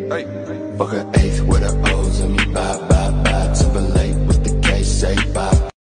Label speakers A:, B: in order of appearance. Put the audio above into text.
A: Fuck an eighth with the O's in me.